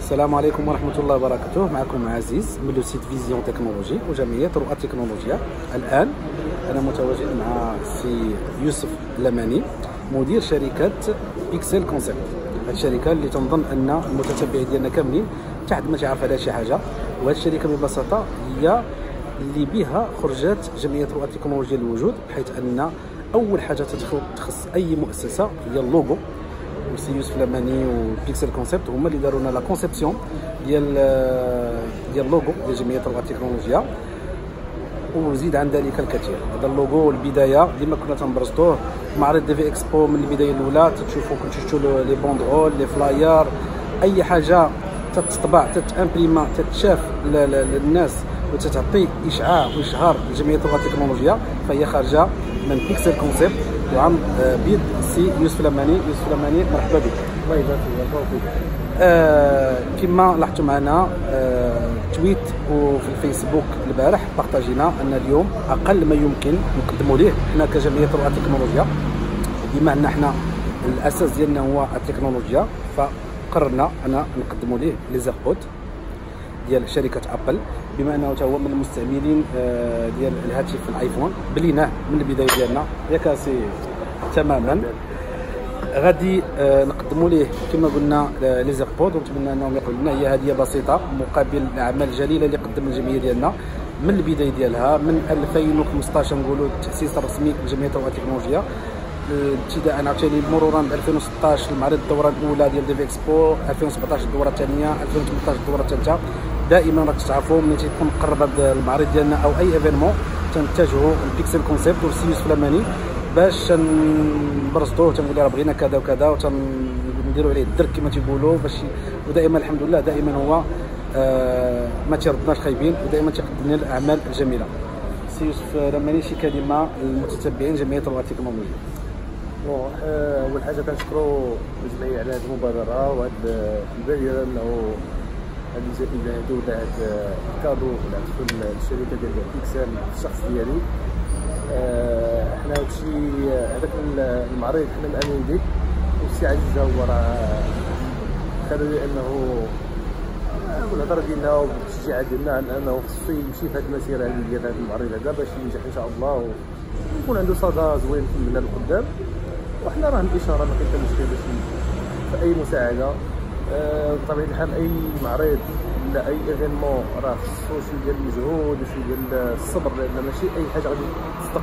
السلام عليكم ورحمة الله وبركاته. معكم عزيز من لو سيت فيزيون تكنولوجي وجمعية رؤى التكنولوجيا. الآن أنا متواجد مع سي يوسف لماني مدير شركة بيكسل كونسيبت. هذه الشركة اللي تنظن أن المتتبعين ديالنا كاملين حتى ما تعرف عليها شي حاجة، وهذه الشركة ببساطة هي اللي بها خرجت جمعية رؤى التكنولوجيا للوجود، بحيث أن أول حاجة تخص أي مؤسسة هي اللوغو. وسي يوسف لماني وبيكسل كونسيبت هما اللي داروا لنا لا كونسيبسيون ديال اللوغو ديال جمعيه رؤى التكنولوجيا، وزيد عن ذلك الكثير. هذا اللوغو البدايه ديما كنا تنبرزطوه معرض دي في اكسبو من البدايه الاولى، تشوفوا كنتو شفتوا لي بوندرول لي فلاير، اي حاجه تتطبع تتامبريما تتشاف للناس وتتعطي اشعاع واشهار لجمعيه رؤى التكنولوجيا، فهي خارجه من بيكسل كونسيبت وعن بيد سي يوسف لماني. يوسف لماني مرحبا بك. الله يبارك فيك. كما لاحظتوا معنا تويت وفي الفيسبوك البارح بارطاجينا ان اليوم اقل ما يمكن نقدموا ليه حنا كجمعيه رؤى التكنولوجيا، بما ان حنا الاساس ديالنا هو التكنولوجيا، فقررنا ان نقدموا ليه لي زيربود ديال شركه ابل، بما انه هو من المستعملين ديال الهاتف الايفون، بليناه من البدايه ديالنا ياك سي تماما. غادي نقدموا ليه كما قلنا لي زيربود، ونتمنى انهم يقبلوا لنا. هي هديه بسيطه مقابل الاعمال الجليله اللي قدم الجمعيه ديالنا من البدايه ديالها من 2015 نقولوا التاسيس الرسمي لجمعيه رؤى التكنولوجيا، ابتداء عاوتاني مرورا ب 2016 المعرض الدوره الاولى ديال ديف اكسبو، 2017 الدوره الثانيه، 2018 الدوره الثالثه. دائما راك تعرفوا ملي تيكون قرب هذا المعرض ديالنا او اي ايفينمون تنتجهوا البيكسل كونسيبت وسي يوسف لماني باش نبرزطوه، تنقولوا راه بغينا كذا وكذا وتنديروا عليه الدرك كما تيقولوا باش. ودائما الحمد لله دائما هو ما تيردناش خايبين، ودائما تيقدم لنا الاعمال الجميله. سي يوسف لماني شي كلمه للمتتبعين جمعيه رؤى التكنولوجيا. اول حاجه كنشكروا الجمعيه على هذه المبادره وهذا البادره، انه هذه الجائزه هذه ولا هذا الكادو اللي عطيتو للشركه ديال بيكسل الشخص ديالي. حنا هادشي هذاك المعرض حنا مامنين به، والسي عزيز هو راه خلى انه بالهضره ديالنا وبالتشجيعات ديالنا على انه خصو يمشي في هذه المسيره هذه ديال هذا المعرض هذا باش ينجح ان شاء الله ويكون عنده صدى زوين من هنا لقدام. وحنا راه الاشاره ما كاين مشكل باش في اي مساعده. بطبيعه الحال اي معرض ولا اي ايفينمون راه خصو شي ديال المجهود وشي ديال الصبر، لان ماشي اي حاجه غادي تصدق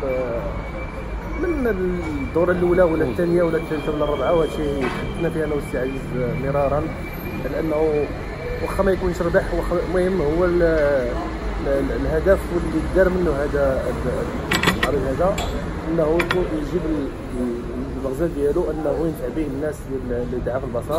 من الدوره الاولى ولا الثانيه ولا الثالثه ولا الرابعه. وهادشي حدثنا فيه انا والسي عزيز مرارا، لانه واخا ما يكونش ربح، المهم هو الهدف واللي دار منه هذا المعرض هذا انه يجيب المغزى ديالو انه ينفع به الناس اللي ضعاف البصر،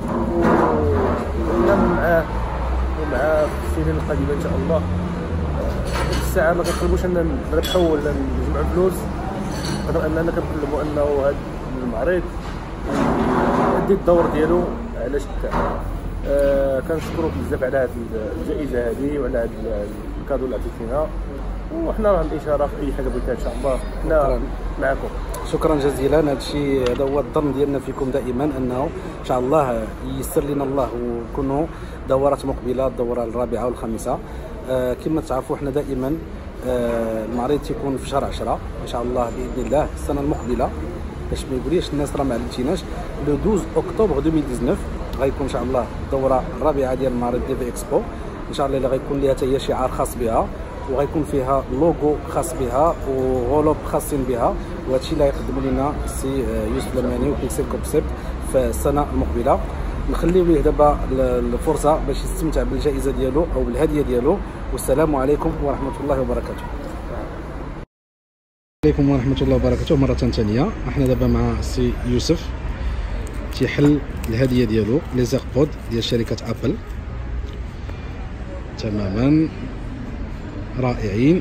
وكنا معاه ومع السنين القادمه ان شاء الله. الساعه ما كنقلبوش ان نربحوا ولا نجمعوا فلوس، قدر اننا كنقلبوا انه هذا المعرض يؤدي الدور ديالو على شكل. كنشكروك بزاف على هذه الجائزه هذه وعلى هذا الكادو اللي عطيتينا، وحنا راه الاشاره في اي حاجه بغيتها ان شاء الله حنا معكم. شكرا جزيلا. هذا الشيء هذا هو الظن ديالنا فيكم دائما، انه ان شاء الله ييسر لنا الله ونكونوا دورات مقبله، الدوره الرابعه والخامسه. كما تعرفوا حنا دائما المعرض تيكون في شهر 10 ان شاء الله باذن الله السنه المقبله، باش ما يقوليش الناس راه ما علمتيناش. لو 12 اكتوبر 2019 غيكون ان شاء الله الدوره الرابعه ديال المعرض دي في اكسبو، ان شاء الله اللي غيكون لها حتى هي شعار خاص بها، وغيكون فيها لوغو خاص بها وغلوب خاصين بها، وهذا الشيء اللي غيقدموا لنا السي يوسف لماني وبيكسل كونسيبت في السنه المقبله. نخليو ليه دابا الفرصه باش يستمتع بالجائزه ديالو او بالهديه ديالو. والسلام عليكم ورحمه الله وبركاته. عليكم ورحمه الله وبركاته مره ثانيه. احنا دابا مع السي يوسف تيحل الهديه ديالو لي زيربود ديال شركه ابل، تماما رائعين.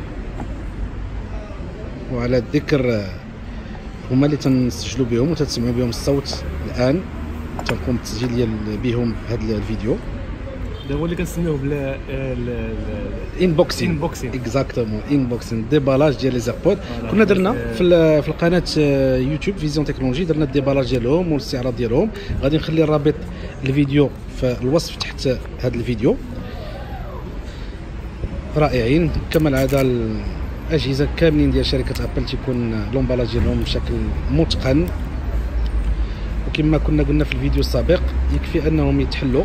وعلى الذكر هما اللي تنسجلوا بهم وتسمعوا بهم الصوت الان، تنقوم بالتسجيل ديال بهم هذا الفيديو. هذا هو اللي كنسميوه بلا انبوكسين اكزاكتومون انبوكسين ديبالاج ديال لي زيربود. كنا درنا في القناه يوتيوب فيزيون تكنولوجي، درنا الديبالاج ديالهم والاستعراض ديالهم. غادي نخلي الرابط الفيديو في الوصف تحت هذا الفيديو. رائعين كما العاده، الاجهزه كاملين ديال شركه ابل تيكون لومبالاج ديالهم بشكل متقن، وكما كنا قلنا في الفيديو السابق يكفي انهم يتحلوا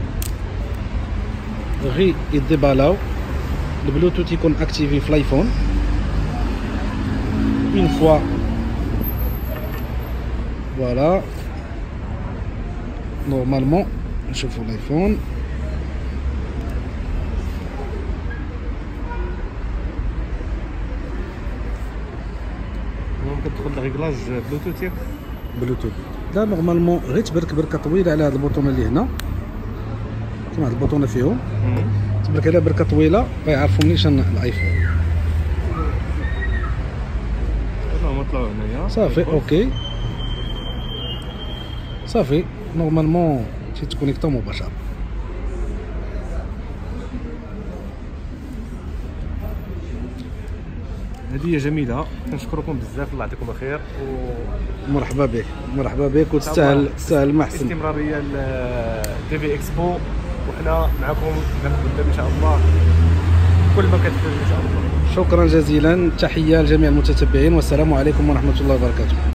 غير يديبالاو. البلوتوث يكون اكتيفي في الايفون اون فوا فوالا. نورمالمون نشوفوا الايفون ممكن تدخل ريغلاج بلوتوث ياك بلوتوث. لا نورمالمون غير تبرك بركه طويله على هاد البوطونه اللي هنا، كما هاد البوطونه فيهم تبرك عليها بركه طويله غيعرفوا منين الايفون. هما طلعوا هنايا صافي اوكي صافي نورمالمون تيتكونيكطو مباشره. هديه جميله، كنشكركم بزاف، الله يعطيكم الخير مرحبا بك مرحبا بك، وتستاهل ما احسن. استمراريه تي في اكسبو، وحنا معكم قدام ان شاء الله كل ما كتفيد ان شاء الله. شكرا جزيلا، تحيه لجميع المتتبعين، والسلام عليكم ورحمه الله وبركاته.